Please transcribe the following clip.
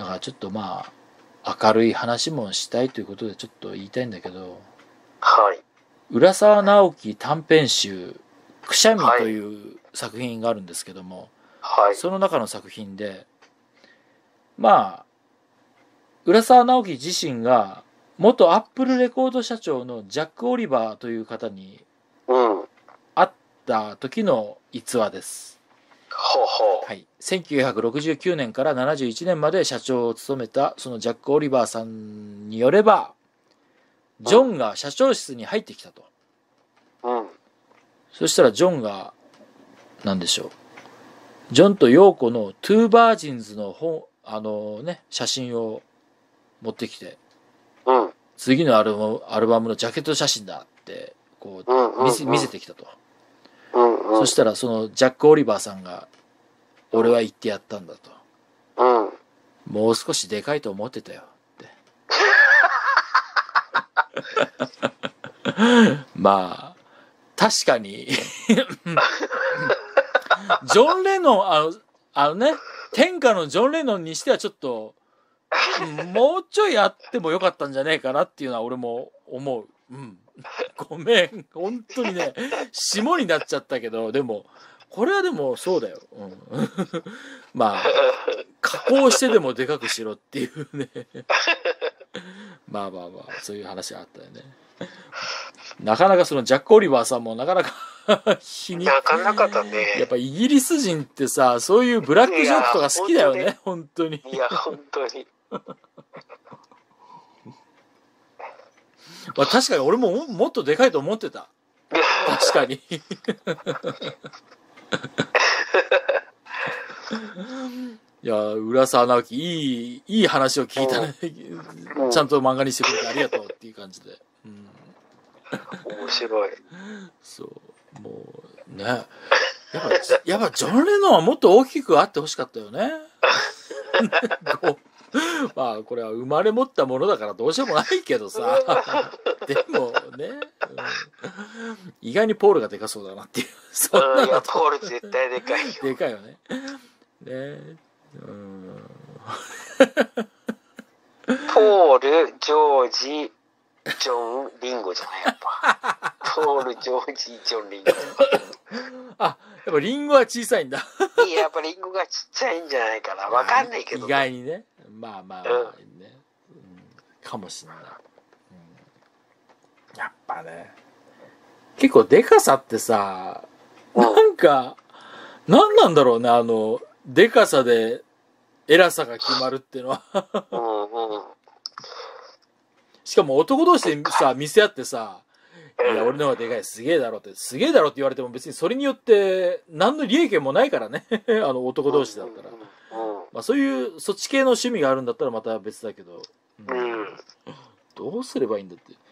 だからちょっとまあ明るい話もしたいということでちょっと言いたいんだけど、 はい。 浦沢直樹短編集「くしゃみ」 はいという作品があるんですけども、 はい。 その中の作品で、まあ浦沢直樹自身が元アップルレコード社長のジャック・オリバーという方にうん。ほう会った時の逸話です。 ほう。 はい、1969年から71年まで社長を務めたそのジャック・オリバーさんによれば、ジョンが社長室に入ってきたと。 うん。 そしたらジョンが何でしょう、ジョンとヨーコのトゥーバージンズの写真を持ってきて、 うん。 次のアルバムのジャケット写真だってこう見せてきたと。 うん。 そしたらそのジャック・オリバーさんが、俺は言ってやったんだと。 うん。 もう少しでかいと思ってたよって。まあ確かにジョン・レノン、天下のジョン・レノンにしてはちょっともうちょいやってもよかったんじゃねえかなっていうのは俺も思う。うん、ごめん本当にね、霜になっちゃったけど、でもこれはでもそうだよ、うん、まあ加工してでもでかくしろっていうねまあそういう話があったよね。なかなかそのジャック・オリバーさんもなかなか皮肉、 なかなかだね。 やっぱイギリス人ってさ、そういうブラックジョークとか好きだよね、本当に。 いや本当に。 まあ確かに俺ももっとでかいと思ってた。確かに。いや、浦沢直樹、いい話を聞いたね。ちゃんと漫画にしてくれてありがとうっていう感じで。うん、 面白い。 そう、もうね。やっぱジョン・レノンはもっと大きくあってほしかったよね。まあこれは生まれ持ったものだからどうしようもないけどさ。でもね、意外にポールがでかそうだなっていう。そんなのいやポール絶対でかいよ。 でかいよね。 ポール、ジョージ、ジョン、リンゴじゃないやっぱ。ポール、ジョージ、ジョン、リンゴ。 あ、やっぱリンゴは小さいんだ。 いややっぱリンゴがちっちゃいんじゃないかな。わかんないけど、 意外にね。まあね、かもしれない、やっぱね、結構でかさってさ、なんか何なんだろうね、でかさで偉さが決まるっていうのはしかも男同士でさ見せ合ってさ、いや俺の方がでかい、すげえだろって言われても別にそれによって何の利益もないからね男同士だったら、まあそういうそっち系の趣味があるんだったらまた別だけど、どうすればいいんだって。